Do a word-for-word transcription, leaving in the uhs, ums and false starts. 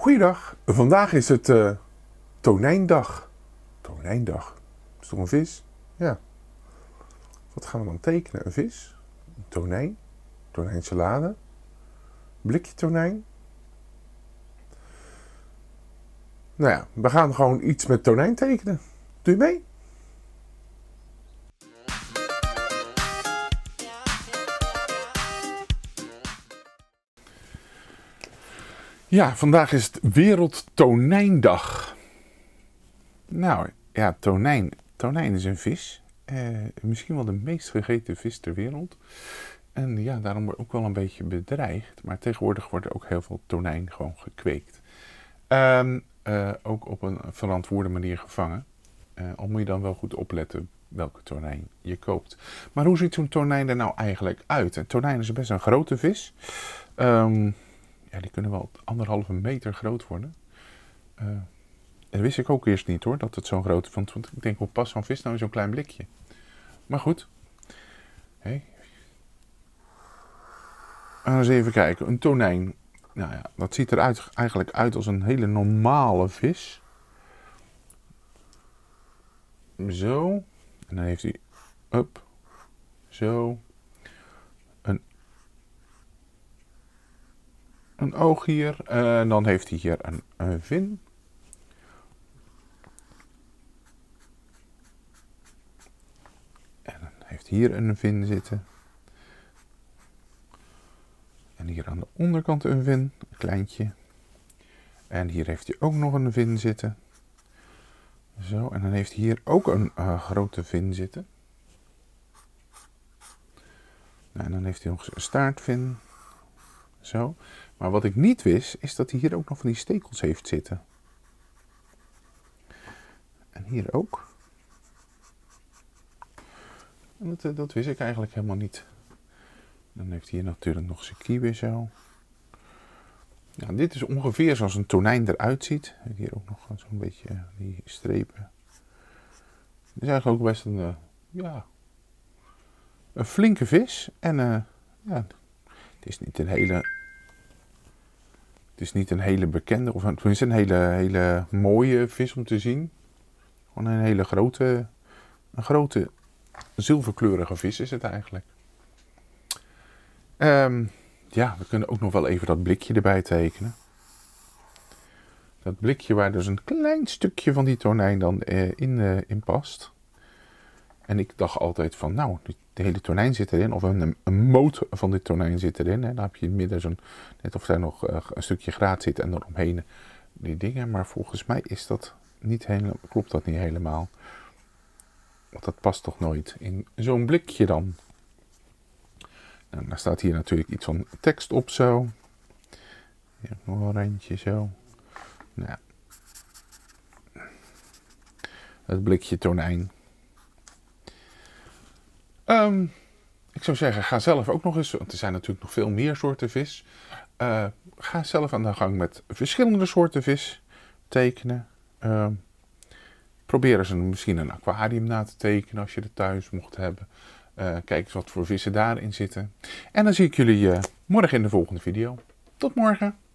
Goeiedag, vandaag is het uh, tonijndag. Tonijndag, is toch een vis? Ja. Wat gaan we dan tekenen? Een vis? Een tonijn? Tonijnsalade? Blikje tonijn? Nou ja, we gaan gewoon iets met tonijn tekenen. Doe je mee? Ja, vandaag is het Wereldtonijndag. Nou ja, tonijn. Tonijn is een vis. Eh, misschien wel de meest gegeten vis ter wereld. En ja, daarom wordt ook wel een beetje bedreigd. Maar tegenwoordig wordt er ook heel veel tonijn gewoon gekweekt. Um, uh, ook op een verantwoorde manier gevangen. Uh, al moet je dan wel goed opletten welke tonijn je koopt. Maar hoe ziet zo'n tonijn er nou eigenlijk uit? Een tonijn is best een grote vis. Um, Ja, die kunnen wel anderhalve meter groot worden. Uh, dat wist ik ook eerst niet hoor, dat het zo'n groot is. Want ik denk, hoe past zo'n vis nou in zo'n klein blikje? Maar goed. Hey. Eens even kijken. Een tonijn. Nou ja, dat ziet eruit eigenlijk uit als een hele normale vis. Zo. En dan heeft hij... Up. Zo. Een... Een oog hier. En uh, dan heeft hij hier een, een vin. En dan heeft hij hier een vin zitten. En hier aan de onderkant een vin. Een kleintje. En hier heeft hij ook nog een vin zitten. Zo. En dan heeft hij hier ook een uh, grote vin zitten. Nou, en dan heeft hij nog een staartvin. Zo. Maar wat ik niet wist, is dat hij hier ook nog van die stekels heeft zitten. En hier ook. En dat, dat wist ik eigenlijk helemaal niet. Dan heeft hij hier natuurlijk nog zijn kiwi zo. Ja, dit is ongeveer zoals een tonijn eruit ziet. Hier ook nog zo'n beetje die strepen. Het is eigenlijk ook best een, uh, ja, een flinke vis. En uh, ja, het is niet een hele... Het is niet een hele bekende, of tenminste een hele, hele mooie vis om te zien. Gewoon een hele grote, een grote zilverkleurige vis is het eigenlijk. Um, ja, we kunnen ook nog wel even dat blikje erbij tekenen. Dat blikje waar dus een klein stukje van die tonijn dan uh, in, uh, in past. En ik dacht altijd van, nou, de hele tonijn zit erin. Of een, een moot van dit tonijn zit erin. Hè. Dan heb je in het midden zo'n, net of daar nog uh, een stukje graat zit en eromheen die dingen. Maar volgens mij is dat niet helemaal, klopt dat niet helemaal. Want dat past toch nooit in zo'n blikje dan. Nou, dan staat hier natuurlijk iets van tekst op zo. Hier nog een randje zo. Nou ja. Het blikje tonijn. Um, ik zou zeggen, ga zelf ook nog eens, want er zijn natuurlijk nog veel meer soorten vis. Uh, ga zelf aan de gang met verschillende soorten vis tekenen. Uh, probeer eens een, misschien een aquarium na te tekenen als je het thuis mocht hebben. Uh, kijk eens wat voor vissen daarin zitten. En dan zie ik jullie uh, morgen in de volgende video. Tot morgen!